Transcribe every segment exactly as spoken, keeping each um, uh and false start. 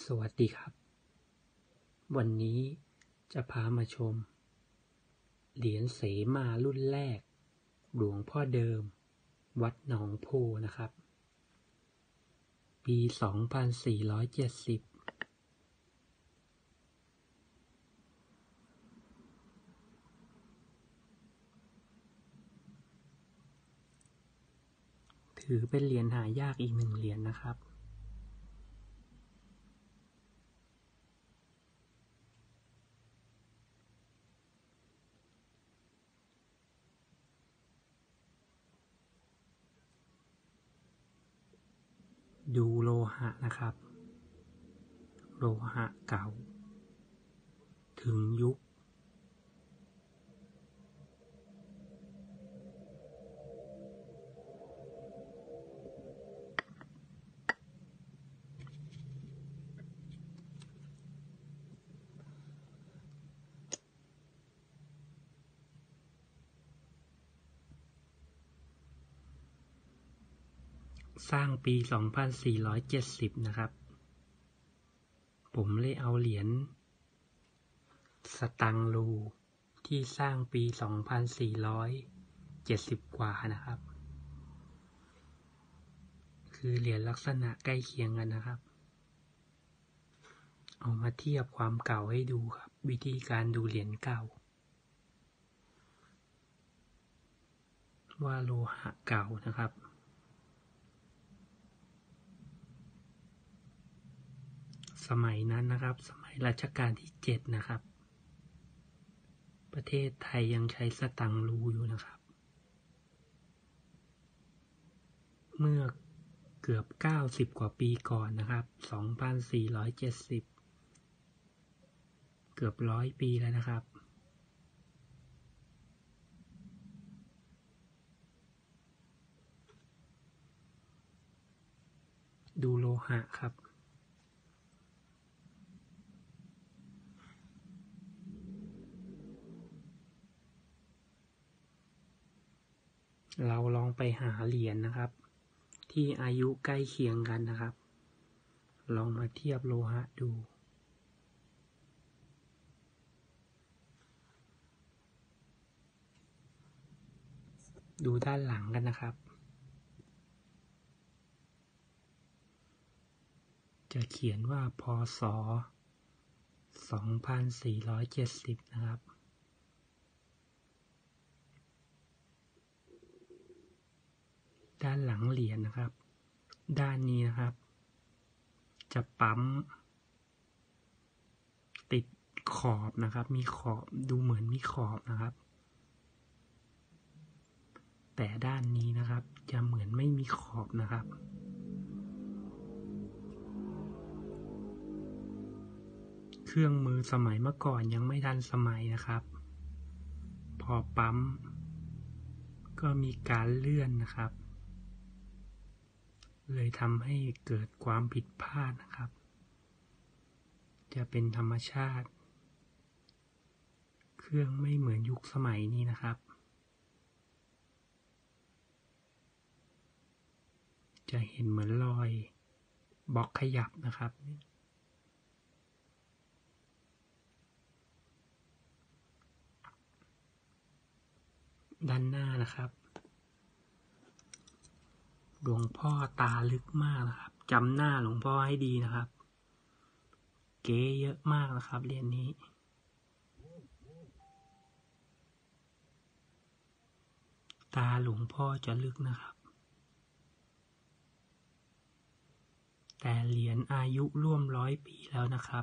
วัสดีครับวันนี้จะพามาชมเหรียญเสมารุ่นแรกหลวงพ่อเดิมวัดหนองโพนะครับปีสองพันสี่ร้อยเจ็ดสิบถือเป็นเหรียญหายากอีกหนึ่งเหรียญนะครับดูโลหะนะครับโลหะเก่าถึงยุคสร้างปีสองพันสี่ร้อยเจ็ดสิบนะครับผมเลยเอาเหรียญสตังค์รูที่สร้างปีสองพันสี่ร้อยเจ็ดสิบกว่านะครับคือเหรียญลักษณะใกล้เคียงกันนะครับเอามาเทียบความเก่าให้ดูครับวิธีการดูเหรียญเก่าว่าโลหะเก่านะครับสมัยนั้นนะครับสมัยรัชกาลที่เจ็ดนะครับประเทศไทยยังใช้สตังค์รูอยู่นะครับเมื่อเกือบเก้าสิบกว่าปีก่อนนะครับสองพันสี่ร้อยเจ็ดสิบเกือบร้อยปีแล้วนะครับดูโลหะครับเราลองไปหาเหรียญนะครับที่อายุใกล้เคียงกันนะครับลองมาเทียบโลหะดูดูด้านหลังกันนะครับจะเขียนว่าพ.ศ. สองพันสี่ร้อยเจ็ดสิบนะครับด้านหลังเหรียญนะครับด้านนี้นะครับจะปั๊มติดขอบนะครับมีขอบดูเหมือนมีขอบนะครับแต่ด้านนี้นะครับจะเหมือนไม่มีขอบนะครับเครื่องมือสมัยเมื่อก่อนยังไม่ทันสมัยนะครับพอปั๊มก็มีการเลื่อนนะครับเลยทำให้เกิดความผิดพลาดนะครับจะเป็นธรรมชาติเครื่องไม่เหมือนยุคสมัยนี้นะครับจะเห็นเหมือนรอยบล็อกขยับนะครับด้านหน้านะครับหลวงพ่อตาลึกมากนะครับจำหน้าหลวงพ่อให้ดีนะครับเก๋เยอะมากนะครับเหรียญนี้ตาหลวงพ่อจะลึกนะครับแต่เหรียญอายุร่วมร้อยปีแล้วนะครับ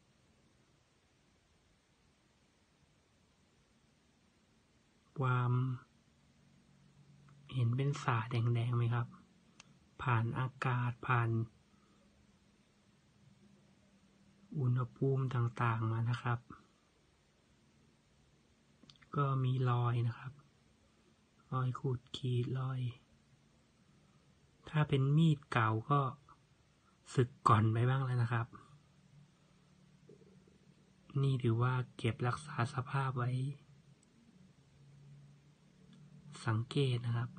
ความเห็นเป็นสาแดงๆไหมครับผ่านอากาศผ่านอุณหภูมิต่างๆมานะครับก็มีรอยนะครับรอยขูดขีดรอยถ้าเป็นมีดเก่าก็สึกก่อนไปบ้างแล้วนะครับนี่ถือว่าเก็บรักษาสภาพไว้สังเกตนะครับ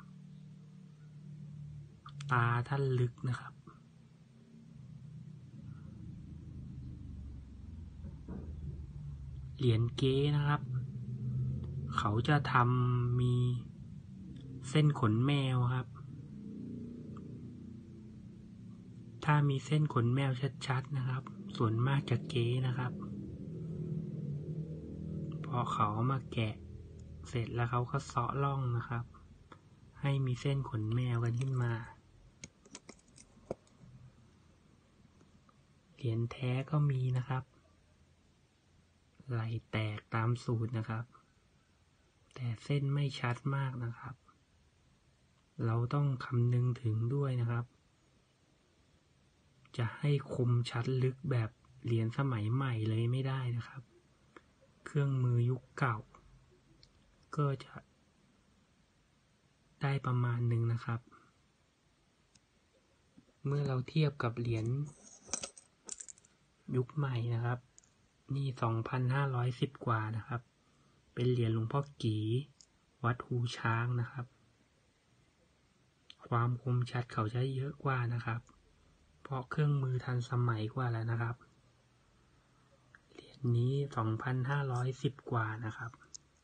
ตาท่านลึกนะครับเหรียญเก๊นะครับเขาจะทำมีเส้นขนแมวครับถ้ามีเส้นขนแมวชัดๆนะครับส่วนมากจะเก๊นะครับพอเขามาแกะเสร็จแล้วเขาก็เซาะร่องนะครับให้มีเส้นขนแมวกันขึ้นมาเหรียญแท้ก็มีนะครับไหลแตกตามสูตรนะครับแต่เส้นไม่ชัดมากนะครับเราต้องคำนึงถึงด้วยนะครับจะให้คมชัดลึกแบบเหรียญสมัยใหม่เลยไม่ได้นะครับเครื่องมือยุคเก่าก็จะได้ประมาณหนึ่งนะครับเมื่อเราเทียบกับเหรียญยุคใหม่นะครับนี่ สองพันห้าร้อยสิบ กว่านะครับเป็นเหรียญหลวงพ่อกีวัดหูช้างนะครับความคมชัดเขาจะเยอะกว่านะครับเพราะเครื่องมือทันสมัยกว่าแล้วนะครับเหรียญนี้ สองพันห้าร้อยสิบ กว่านะครับ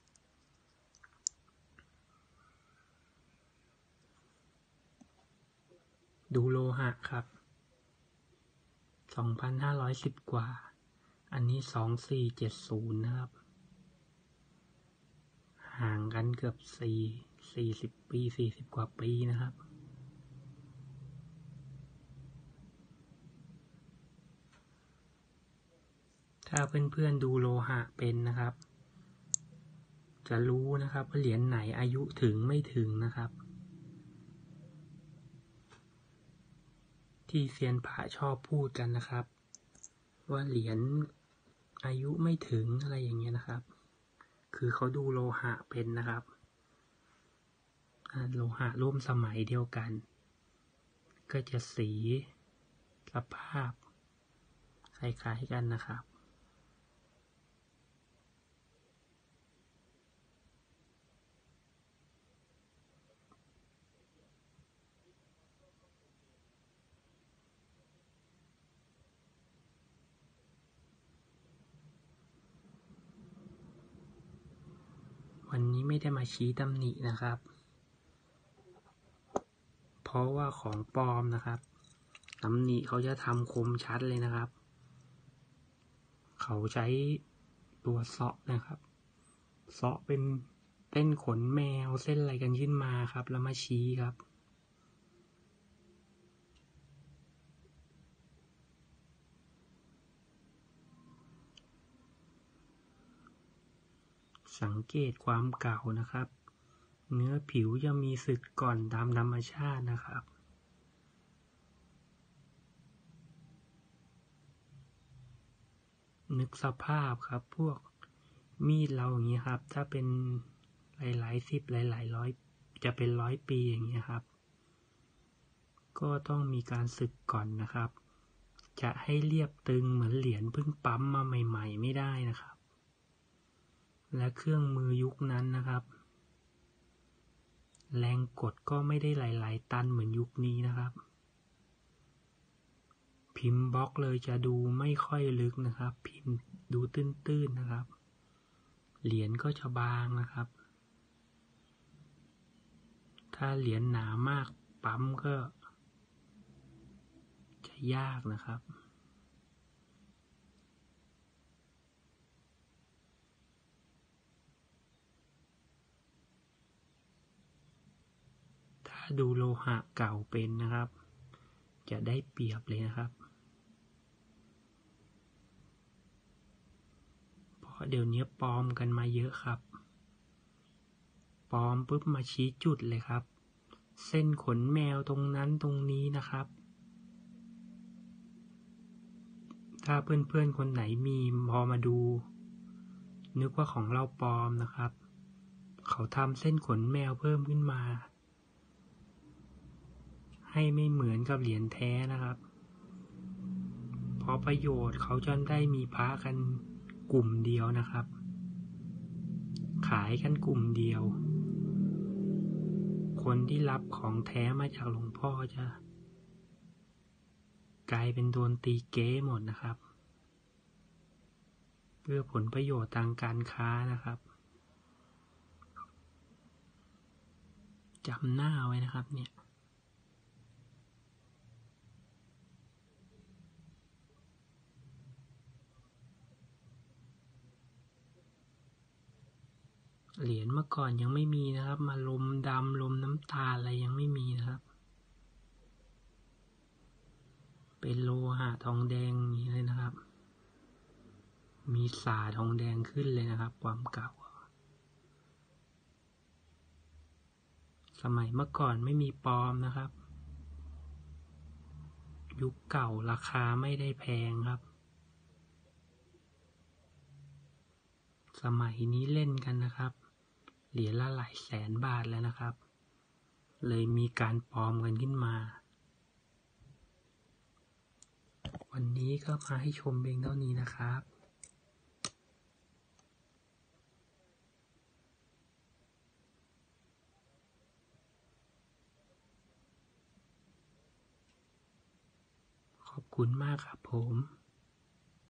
ดูโลหะครับ สองพันห้าร้อยสิบ กว่าอันนี้สองพันสี่ร้อยเจ็ดสิบนะครับห่างกันเกือบสี่สี่สิบปีสี่สิบกว่าปีนะครับถ้าเพื่อนๆดูโลหะเป็นนะครับจะรู้นะครับว่าเหรียญไหนอายุถึงไม่ถึงนะครับที่เซียนพระชอบพูดกันนะครับว่าเหรียญอายุไม่ถึงอะไรอย่างเงี้ยนะครับคือเขาดูโลหะเป็นนะครับโลหะร่วมสมัยเดียวกันก็จะสีสภาพคล้ายๆกันนะครับวันนี้ไม่ได้มาชี้ตำหนินะครับเพราะว่าของปลอมนะครับตำหนิเขาจะทำคมชัดเลยนะครับเขาใช้ตัวเซาะนะครับเซาะเป็นเส้นขนแมวเส้นอะไรกันขึ้นมาครับแล้วมาชี้ครับสังเกตความเก่านะครับเนื้อผิวจะมีสึกก่อนตามธรรมชาตินะครับนึกสภาพครับพวกมีดเราอย่างนี้ครับถ้าเป็นหลายๆสิบหลายๆร้อยจะเป็นร้อยปีอย่างนี้ครับก็ต้องมีการสึกก่อนนะครับจะให้เรียบตึงเหมือนเหรียญเพิ่งปั๊มมาใหม่ๆไม่ได้นะครับและเครื่องมือยุคนั้นนะครับแรงกดก็ไม่ได้หลายๆตันเหมือนยุคนี้นะครับพิมพ์บล็อกเลยจะดูไม่ค่อยลึกนะครับพิมพ์ดูตื้นๆนะครับเหรียญก็จะบางนะครับถ้าเหรียญหนามากปั๊มก็จะยากนะครับถ้าดูโลหะเก่าเป็นนะครับจะได้เปรียบเลยนะครับเพราะเดี๋ยวนี้ปลอมกันมาเยอะครับปลอมปุ๊บมาชี้จุดเลยครับเส้นขนแมวตรงนั้นตรงนี้นะครับถ้าเพื่อนๆคนไหนมีพอมาดูนึกว่าของเราปลอมนะครับเขาทำเส้นขนแมวเพิ่มขึ้นมาให้ไม่เหมือนกับเหรียญแท้นะครับเพราะประโยชน์เขาจะได้มีพระกันกลุ่มเดียวนะครับขายกันกลุ่มเดียวคนที่รับของแท้มาจากหลวงพ่อจะกลายเป็นโดนตีเก๊หมดนะครับพื่อผลประโยชน์ทางการค้านะครับจำหน้าไว้นะครับเนี่ยเหรียญเมื่อก่อนยังไม่มีนะครับมาลมดำลมน้ำตาลอะไรยังไม่มีนะครับเป็นโลหะทองแดงอย่างนี้เลยนะครับมีสาทองแดงขึ้นเลยนะครับความเก่าสมัยเมื่อก่อนไม่มีปลอมนะครับยุคเก่าราคาไม่ได้แพงครับสมัยนี้เล่นกันนะครับเหรียญละหลายแสนบาทแล้วนะครับเลยมีการปลอมกันขึ้นมาวันนี้ก็มาให้ชมเพียงเท่านี้นะครับขอบคุณมากครับผม